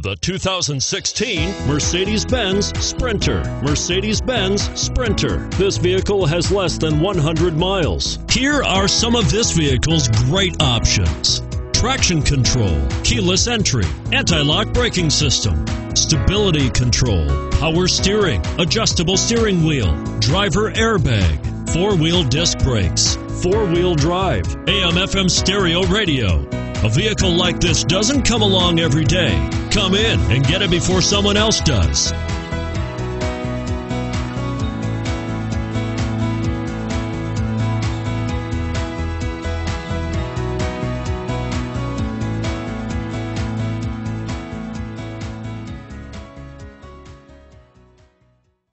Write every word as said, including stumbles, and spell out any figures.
The two thousand sixteen Mercedes-Benz Sprinter. Mercedes-Benz Sprinter. This vehicle has less than one hundred miles. Here are some of this vehicle's great options: traction control, keyless entry, anti-lock braking system, stability control, power steering, adjustable steering wheel, driver airbag, four-wheel disc brakes, four-wheel drive, A M F M stereo radio. A vehicle like this doesn't come along every day. Come in and get it before someone else does.